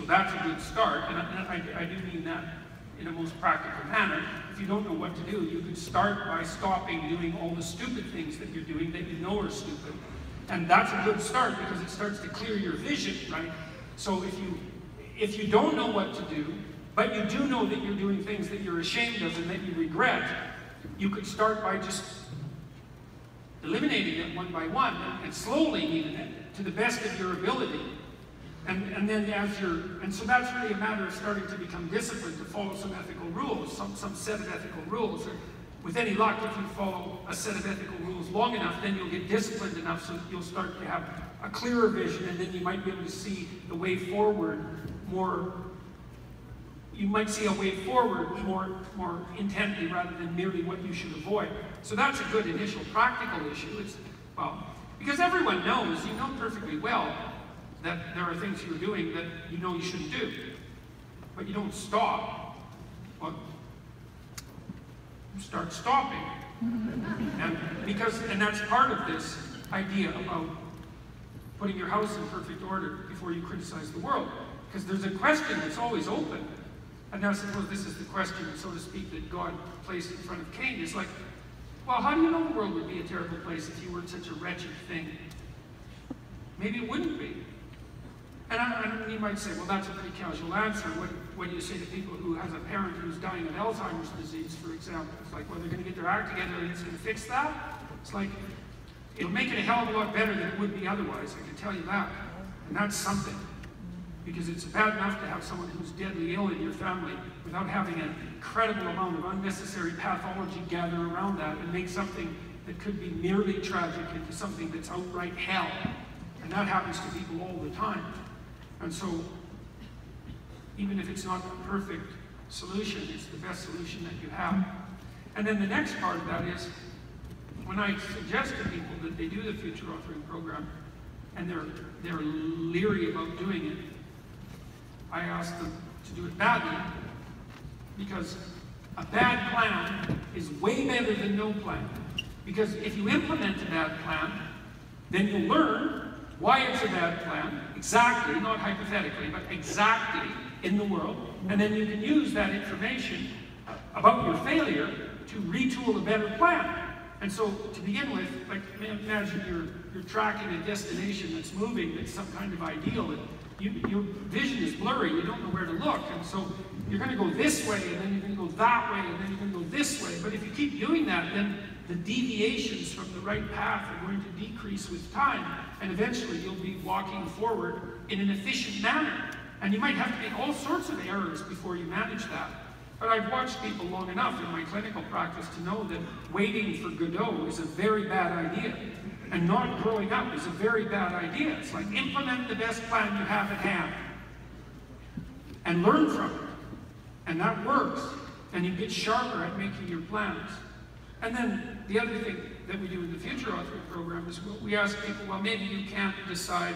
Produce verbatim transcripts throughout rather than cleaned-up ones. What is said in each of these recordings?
that's a good start, and I, I, I do mean that in a most practical manner. If you don't know what to do, you could start by stopping doing all the stupid things that you're doing that you know are stupid. And that's a good start because it starts to clear your vision, right? So if you, if you don't know what to do, but you do know that you're doing things that you're ashamed of and that you regret, you could start by just eliminating it one by one and, and slowly even it to the best of your ability. And, and then as you're, and so that's really a matter of starting to become disciplined, to follow some ethical rules, some, some set of ethical rules. And with any luck, if you follow a set of ethical rules long enough, then you'll get disciplined enough so that you'll start to have a clearer vision, and then you might be able to see the way forward more, you might see a way forward more, more intently rather than merely what you should avoid. So that's a good initial practical issue. It's, well, because everyone knows, you know perfectly well, that there are things you're doing that you know you shouldn't do, but you don't stop. Well, you start stopping, and because and that's part of this idea about putting your house in perfect order before you criticize the world, because there's a question that's always open, and I suppose this is the question, so to speak, that God placed in front of Cain. It's like, well, how do you know the world would be a terrible place if you weren't such a wretched thing? Maybe it wouldn't be. And, I, and you might say, well, that's a pretty casual answer. What, what do you say to people who has a parent who's dying of Alzheimer's disease, for example? It's like, well, they're going to get their act together and it's going to fix that? It's like, it'll make it a hell of a lot better than it would be otherwise, I can tell you that. And that's something. Because it's bad enough to have someone who's deadly ill in your family without having an incredible amount of unnecessary pathology gather around that and make something that could be merely tragic into something that's outright hell. And that happens to people all the time. And so, even if it's not the perfect solution, it's the best solution that you have. And then the next part of that is, when I suggest to people that they do the future authoring program, and they're, they're leery about doing it, I ask them to do it badly, because a bad plan is way better than no plan. Because if you implement a bad plan, then you'll learn why it's a bad plan, exactly, not hypothetically, but exactly in the world, and then you can use that information about your failure to retool a better plan. And so, to begin with, like, imagine you're, you're tracking a destination that's moving, that's some kind of ideal, and you, your vision is blurry, you don't know where to look, and so you're going to go this way, and then you're going to go that way, and then you're going to go this way. But if you keep doing that, then the deviations from the right path are going to decrease with time, and eventually you'll be walking forward in an efficient manner. And you might have to make all sorts of errors before you manage that. But I've watched people long enough in my clinical practice to know that waiting for Godot is a very bad idea. And not growing up is a very bad idea. It's like, implement the best plan you have at hand. And learn from it. And that works. And you get sharper at making your plans. And then the other thing that we do in the future authoring program is we ask people, well, maybe you can't decide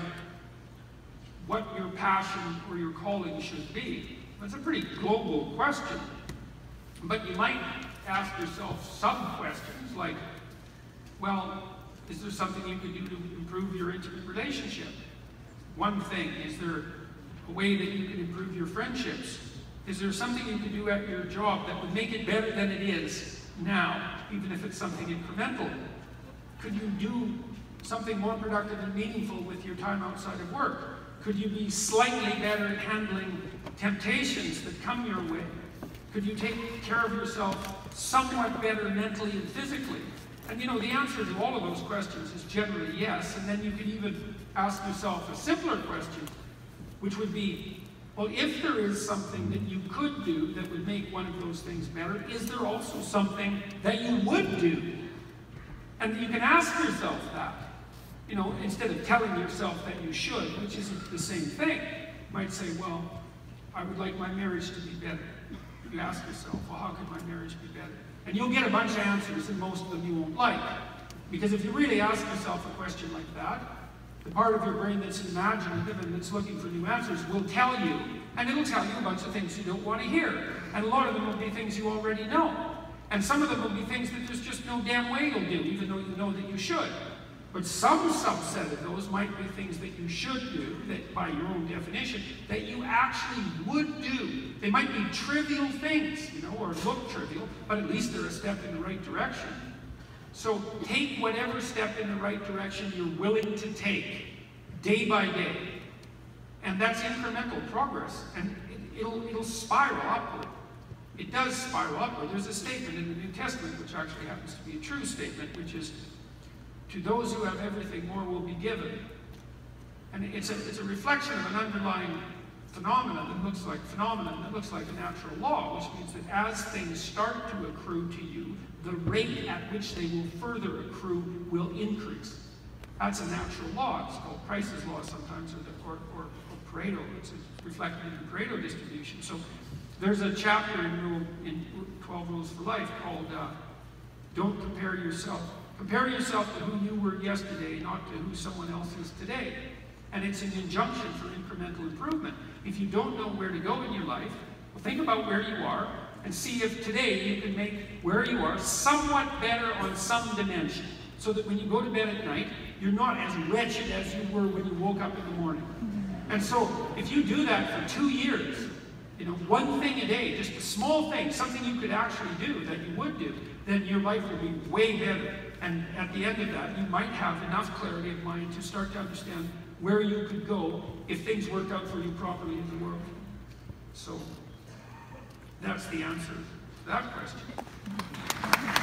what your passion or your calling should be. That's a pretty global question. But you might ask yourself some questions like, well, is there something you could do to improve your intimate relationship? One thing, is there a way that you can improve your friendships? Is there something you could do at your job that would make it better than it is now, even if it's something incremental? Could you do something more productive and meaningful with your time outside of work? Could you be slightly better at handling temptations that come your way? Could you take care of yourself somewhat better mentally and physically? And you know, the answer to all of those questions is generally yes, and then you could even ask yourself a simpler question, which would be, well, if there is something that you could do that would make one of those things better, is there also something that you would do? And you can ask yourself that, you know, instead of telling yourself that you should, which isn't the same thing. You might say, well, I would like my marriage to be better. You ask yourself, well, how could my marriage be better? And you'll get a bunch of answers, and most of them you won't like. Because if you really ask yourself a question like that, the part of your brain that's imaginative and that's looking for new answers will tell you, and it'll tell you a bunch of things you don't want to hear. And a lot of them will be things you already know. And some of them will be things that there's just no damn way you'll do, even though you know that you should. But some subset of those might be things that you should do, that by your own definition, that you actually would do. They might be trivial things, you know, or look trivial, but at least they're a step in the right direction. So take whatever step in the right direction you're willing to take, day by day. And that's incremental progress, and it, it'll, it'll spiral upward. It does spiral upward. There's a statement in the New Testament, which actually happens to be a true statement, which is, to those who have everything, more will be given. And it's a, it's a reflection of an underlying phenomenon that looks like phenomenon that looks like a natural law, which means that as things start to accrue to you, the rate at which they will further accrue will increase. That's a natural law. It's called Price's law sometimes, or, the, or, or, or Pareto. It's reflected in the Pareto distribution. So there's a chapter in, rule, in twelve Rules for Life called uh, Don't Compare Yourself. Compare yourself to who you were yesterday, not to who someone else is today. And it's an injunction for incremental improvement. If you don't know where to go in your life, well, think about where you are and see if today you can make where you are somewhat better on some dimension, so that when you go to bed at night, you're not as wretched as you were when you woke up in the morning. And so if you do that for two years, you know, one thing a day, just a small thing, something you could actually do that you would do, then your life will be way better. And at the end of that, you might have enough clarity of mind to start to understand where you could go if things worked out for you properly in the world. So that's the answer to that question.